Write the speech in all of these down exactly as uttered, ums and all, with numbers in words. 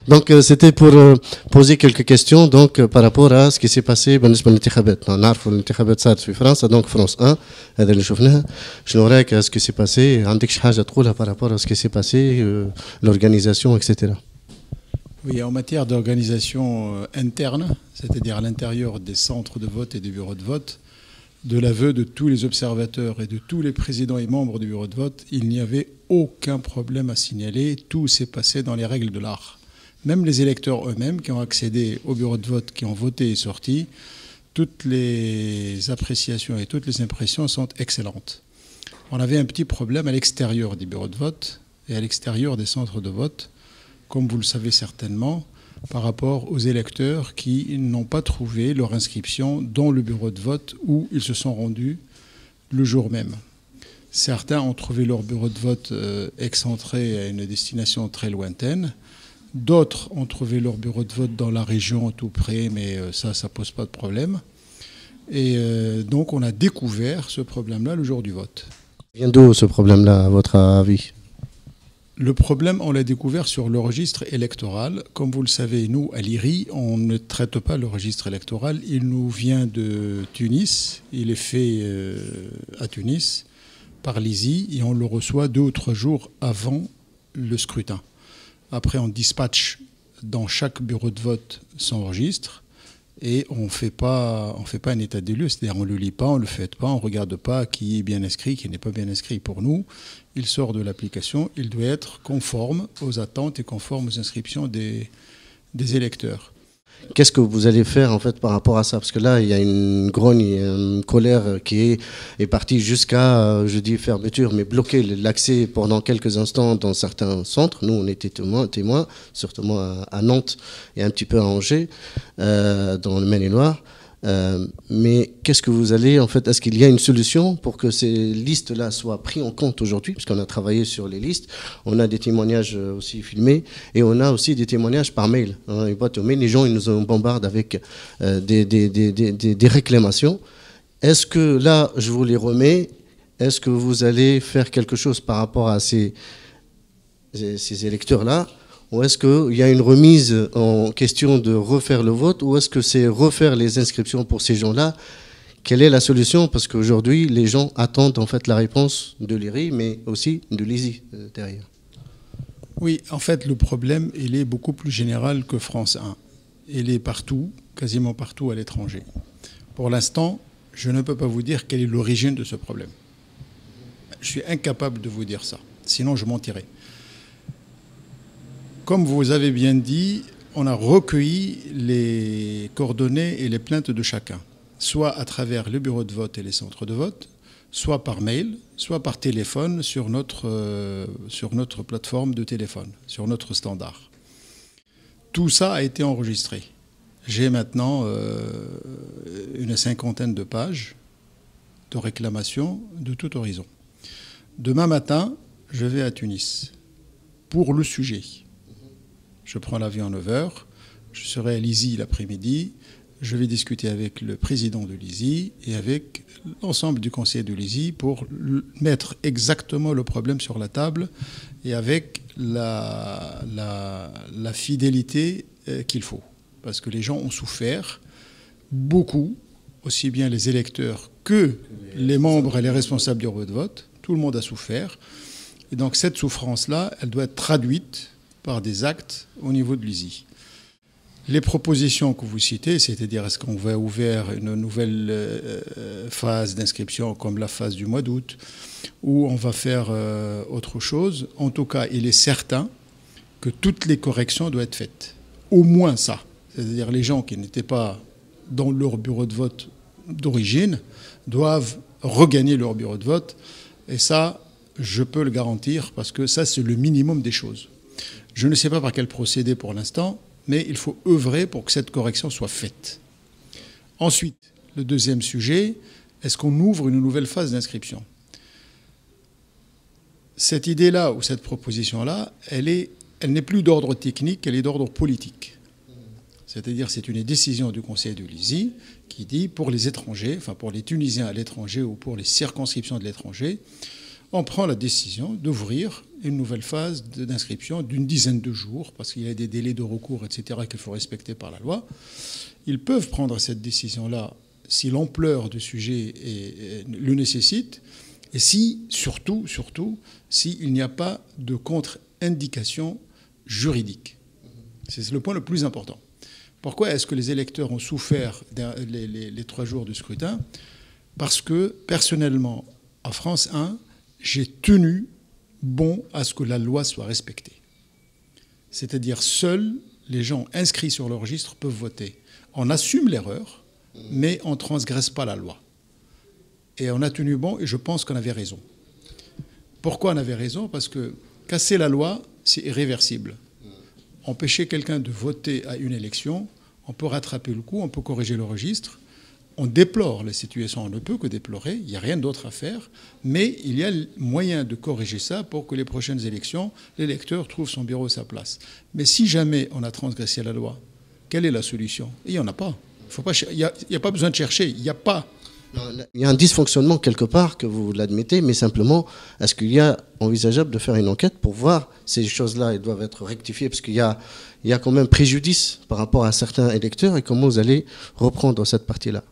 Donc euh, c'était pour euh, poser quelques questions donc euh, par rapport à ce qui s'est passé بالنسبة للانتخابات. نعرفوا الانتخابات صارت في فرنسا donc France un هذا اللي شفناها. شنو رايك à ce qui s'est passé؟ عندك شي حاجة تقولها par rapport à ce qui s'est passé, euh, l'organisation, et cetera. Oui, en matière d'organisation euh, interne, c'est-à-dire à l'intérieur des centres de vote et des bureaux de vote, de l'aveu de tous les observateurs et de tous les présidents et membres du bureau de vote, il n'y avait aucun problème à signaler. Tout s'est passé dans les règles de l'art. Même les électeurs eux-mêmes qui ont accédé au bureau de vote, qui ont voté et sorti, toutes les appréciations et toutes les impressions sont excellentes. On avait un petit problème à l'extérieur des bureaux de vote et à l'extérieur des centres de vote, comme vous le savez certainement, par rapport aux électeurs qui n'ont pas trouvé leur inscription dans le bureau de vote où ils se sont rendus le jour même. Certains ont trouvé leur bureau de vote euh, excentré à une destination très lointaine. D'autres ont trouvé leur bureau de vote dans la région tout près, mais euh, ça, ça pose pas de problème. Et euh, donc on a découvert ce problème-là le jour du vote. Vient d'où ce problème-là, à votre avis? Le problème, on l'a découvert sur le registre électoral. Comme vous le savez, nous, à l'I R I, on ne traite pas le registre électoral. Il nous vient de Tunis. Il est fait euh, à Tunis par l'I S I et on le reçoit deux ou trois jours avant le scrutin. Après, on dispatche dans chaque bureau de vote son registre et on fait pas, on fait pas un état des lieux, c'est-à-dire on ne le lit pas, on ne le fait pas, on ne regarde pas qui est bien inscrit, qui n'est pas bien inscrit. Pour nous, il sort de l'application, il doit être conforme aux attentes et conforme aux inscriptions des, des électeurs. Qu'est-ce que vous allez faire en fait par rapport à ça? Parce que là, il y a une grogne, une colère qui est, est partie jusqu'à, je dis fermeture, mais bloquer l'accès pendant quelques instants dans certains centres. Nous, on était témoins, témoins surtout à, à Nantes et un petit peu à Angers, euh, dans le Maine-et-Loire. Euh, mais qu'est-ce que vous allez, en fait, est-ce qu'il y a une solution pour que ces listes-là soient prises en compte aujourd'hui? Parce qu'on a travaillé sur les listes, on a des témoignages aussi filmés et on a aussi des témoignages par mail. Hein, les gens, ils nous bombardent avec euh, des, des, des, des, des réclamations. Est-ce que là, je vous les remets, est-ce que vous allez faire quelque chose par rapport à ces, ces électeurs-là? Ou est-ce qu'il y a une remise en question de refaire le vote? Ou est-ce que c'est refaire les inscriptions pour ces gens-là? Quelle est la solution? Parce qu'aujourd'hui, les gens attendent en fait la réponse de l'I R I, mais aussi de l'I S I euh, derrière. Oui, en fait, le problème, il est beaucoup plus général que France un. Il est partout, quasiment partout à l'étranger. Pour l'instant, je ne peux pas vous dire quelle est l'origine de ce problème. Je suis incapable de vous dire ça, sinon je mentirais. Comme vous avez bien dit, on a recueilli les coordonnées et les plaintes de chacun, soit à travers le bureau de vote et les centres de vote, soit par mail, soit par téléphone sur notre, euh, sur notre plateforme de téléphone, sur notre standard. Tout ça a été enregistré. J'ai maintenant euh, une cinquantaine de pages de réclamations de tout horizon. Demain matin, je vais à Tunis pour le sujet. Je prends l'avion à neuf heures, je serai à l'I S I l'après-midi, je vais discuter avec le président de l'I S I et avec l'ensemble du conseil de l'I S I pour mettre exactement le problème sur la table et avec la, la, la fidélité qu'il faut. Parce que les gens ont souffert, beaucoup, aussi bien les électeurs que les membres et les responsables du bureau de vote. Tout le monde a souffert. Et donc cette souffrance-là, elle doit être traduite par des actes au niveau de l'I S I. Les propositions que vous citez, c'est-à-dire est-ce qu'on va ouvrir une nouvelle euh, phase d'inscription comme la phase du mois d'août, ou on va faire euh, autre chose, en tout cas, il est certain que toutes les corrections doivent être faites. Au moins ça. C'est-à-dire les gens qui n'étaient pas dans leur bureau de vote d'origine doivent regagner leur bureau de vote. Et ça, je peux le garantir parce que ça, c'est le minimum des choses. Je ne sais pas par quel procédé pour l'instant, mais il faut œuvrer pour que cette correction soit faite. Ensuite, le deuxième sujet, est-ce qu'on ouvre une nouvelle phase d'inscription? Cette idée-là ou cette proposition-là, elle est, elle n'est plus d'ordre technique, elle est d'ordre politique. C'est-à-dire c'est une décision du Conseil de l'I S I qui dit pour les étrangers, enfin pour les Tunisiens à l'étranger ou pour les circonscriptions de l'étranger, on prend la décision d'ouvrir une nouvelle phase d'inscription d'une dizaine de jours, parce qu'il y a des délais de recours, et cetera, qu'il faut respecter par la loi. Ils peuvent prendre cette décision-là si l'ampleur du sujet est, le nécessite, et si, surtout, surtout, s'il n'y a pas de contre-indication juridique. C'est le point le plus important. Pourquoi est-ce que les électeurs ont souffert les, les, les trois jours du scrutin? Parce que, personnellement, à France un, j'ai tenu bon à ce que la loi soit respectée. C'est-à-dire, seuls les gens inscrits sur le registre peuvent voter. On assume l'erreur, mais on ne transgresse pas la loi. Et on a tenu bon, et je pense qu'on avait raison. Pourquoi on avait raison? Parce que casser la loi, c'est irréversible. Empêcher quelqu'un de voter à une élection, on peut rattraper le coup, on peut corriger le registre. On déplore la situation, on ne peut que déplorer, il n'y a rien d'autre à faire, mais il y a moyen de corriger ça pour que les prochaines élections, l'électeur trouve son bureau à sa place. Mais si jamais on a transgressé la loi, quelle est la solution? Il n'y en a pas. Faut pas, il n'y a, a pas besoin de chercher, il n'y a pas. Il y a un dysfonctionnement quelque part, que vous l'admettez, mais simplement, est-ce qu'il y a envisageable de faire une enquête pour voir ces choses-là, elles doivent être rectifiées, parce qu'il y a, il y a quand même préjudice par rapport à certains électeurs, et comment vous allez reprendre cette partie-là?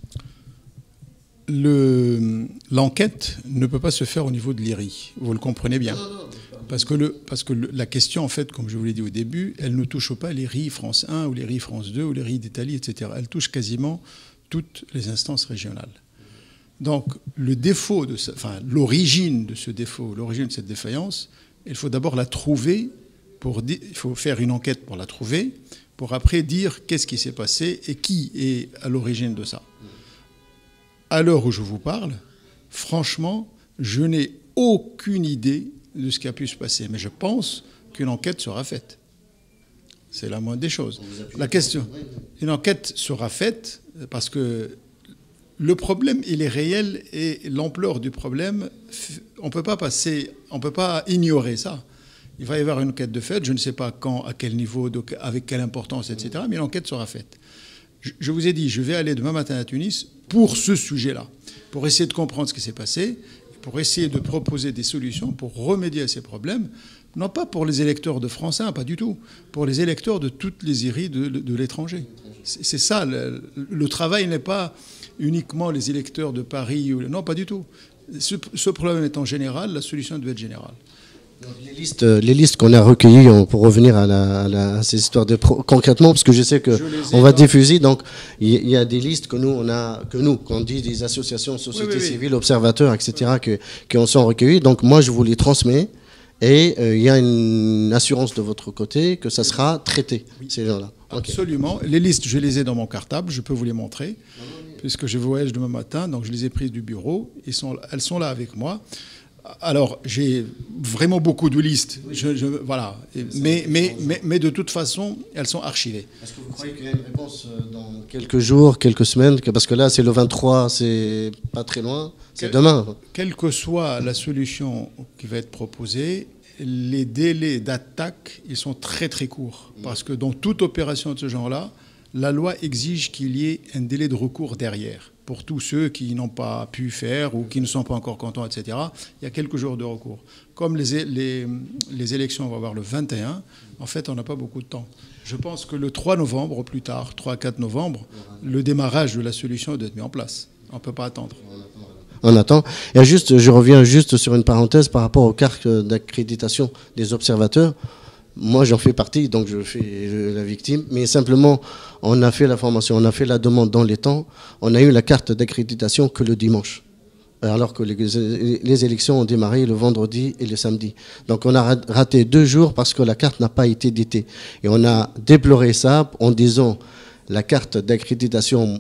L'enquête ne peut pas se faire au niveau de l'I R I, vous le comprenez bien. Parce que, le, parce que le, la question, en fait, comme je vous l'ai dit au début, elle ne touche pas les R I France un, ou les R I France deux, ou les R I d'Italie, et cetera. Elle touche quasiment toutes les instances régionales. Donc, le défaut de, enfin, l'origine de ce défaut, l'origine de cette défaillance, il faut d'abord la trouver, pour, il faut faire une enquête pour la trouver, pour après dire qu'est-ce qui s'est passé et qui est à l'origine de ça. À l'heure où je vous parle, franchement, je n'ai aucune idée de ce qui a pu se passer. Mais je pense qu'une enquête sera faite. C'est la moindre des choses. La question, une enquête sera faite parce que le problème, il est réel et l'ampleur du problème, on ne peut pas passer, on ne peut pas ignorer ça. Il va y avoir une enquête de fait, je ne sais pas quand, à quel niveau, avec quelle importance, et cetera. Mais l'enquête sera faite. Je vous ai dit, je vais aller demain matin à Tunis pour ce sujet-là, pour essayer de comprendre ce qui s'est passé, pour essayer de proposer des solutions pour remédier à ces problèmes, non pas pour les électeurs de France un, pas du tout, pour les électeurs de toutes les I R I de, de, de l'étranger. C'est ça, le, le travail n'est pas uniquement les électeurs de Paris, ou, non, pas du tout. Ce, ce problème étant général, la solution doit être générale. Les listes, les listes qu'on a recueillies, pour revenir à, la, à, la, à ces histoires de pro, concrètement, parce que je sais qu'on va diffuser, donc il y a des listes que nous, on a, que nous, qu'on dit des associations, sociétés oui, oui, civiles, oui. observateurs, et cetera, oui. qui en sont recueillis. Donc moi, je vous les transmets et il euh, y a une assurance de votre côté que ça sera traité, oui. ces gens-là. Absolument. Okay. Les listes, je les ai dans mon cartable, je peux vous les montrer, puisque je voyage demain matin, donc je les ai prises du bureau, ils sont, elles sont là avec moi. Alors, j'ai vraiment beaucoup de listes, je, je, voilà. mais, mais, mais, mais de toute façon, elles sont archivées. Est-ce que vous croyez qu'il y a une réponse dans quelques jours, quelques semaines? Parce que là, c'est le vingt-trois, c'est pas très loin, c'est demain. Quelle que soit la solution qui va être proposée, les délais d'attaque, ils sont très très courts. Parce que dans toute opération de ce genre-là, la loi exige qu'il y ait un délai de recours derrière. Pour tous ceux qui n'ont pas pu faire ou qui ne sont pas encore contents, et cetera, il y a quelques jours de recours. Comme les, les, les élections vont avoir le vingt et un, en fait, on n'a pas beaucoup de temps. Je pense que le trois novembre, au plus tard, trois à quatre novembre, le démarrage de la solution doit être mis en place. On ne peut pas attendre. On attend. Et juste, je reviens juste sur une parenthèse par rapport aux cartes d'accréditation des observateurs. Moi, j'en fais partie, donc je fais la victime. Mais simplement, on a fait la formation, on a fait la demande dans les temps. On a eu la carte d'accréditation que le dimanche, alors que les, les élections ont démarré le vendredi et le samedi. Donc, on a raté deux jours parce que la carte n'a pas été datée. Et on a déploré ça en disant la carte d'accréditation.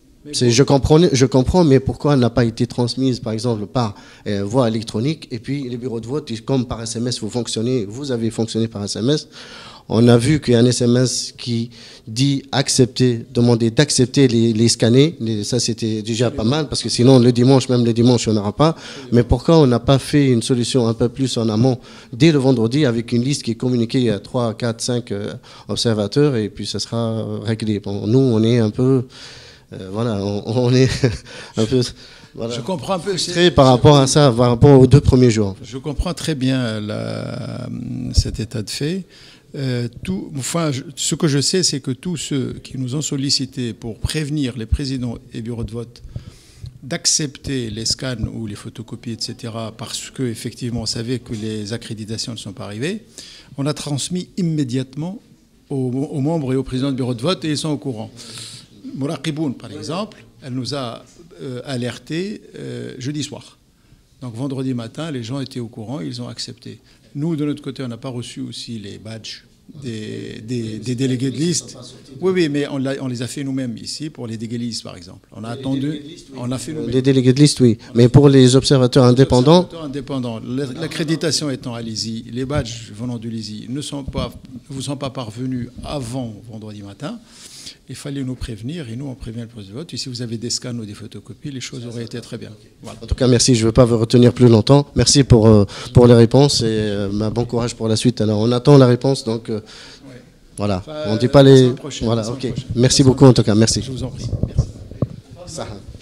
Je comprends, je comprends, mais pourquoi elle n'a pas été transmise, par exemple, par euh, voie électronique? Et puis, les bureaux de vote, comme par S M S, vous fonctionnez, vous avez fonctionné par S M S. On a vu qu'il y a un S M S qui dit accepter, demander d'accepter les, les scanners. Les, ça, c'était déjà pas mal, parce que sinon, le dimanche, même le dimanche, on n'aura pas. Mais pourquoi on n'a pas fait une solution un peu plus en amont, dès le vendredi, avec une liste qui est communiquée à trois, quatre, cinq euh, observateurs, et puis ça sera réglé. Bon, nous, on est un peu... Euh, voilà, on, on est un peu voilà, je comprends un peu. frustré par rapport à ça, par rapport aux deux premiers jours. En fait. Je comprends très bien la, cet état de fait. Euh, tout, enfin, je, ce que je sais, c'est que tous ceux qui nous ont sollicités pour prévenir les présidents et bureaux de vote d'accepter les scans ou les photocopies, et cetera, parce qu'effectivement, on savait que les accréditations ne sont pas arrivées, on a transmis immédiatement aux, aux membres et aux présidents de bureau de vote et ils sont au courant. Mouraqiboun, par exemple, elle nous a euh, alertés euh, jeudi soir. Donc vendredi matin, les gens étaient au courant, ils ont accepté. Nous, de notre côté, on n'a pas reçu aussi les badges des, des, des délégués de liste. Oui, oui, mais on, on les a fait nous-mêmes ici, pour les délégués de liste, par exemple. On a les attendu, listes, oui. on a fait nous-mêmes. Les délégués de liste, oui. Mais pour les observateurs les indépendants... observateurs indépendants, l'accréditation étant à l'I S I, les badges venant de l'I S I ne, sont pas, ne vous sont pas parvenus avant vendredi matin. Il fallait nous prévenir et nous, on prévient le poste de vote. Et si vous avez des scans ou des photocopies, les choses auraient été très bien. Voilà. En tout cas, merci. Je ne veux pas vous retenir plus longtemps. Merci pour, euh, pour les réponses et euh, bah, bon courage pour la suite. Alors, on attend la réponse. Donc, euh, ouais. voilà. Enfin, on ne dit pas les... Voilà, ok. Merci beaucoup, en tout cas. Merci. Je vous en prie. Merci. Ça.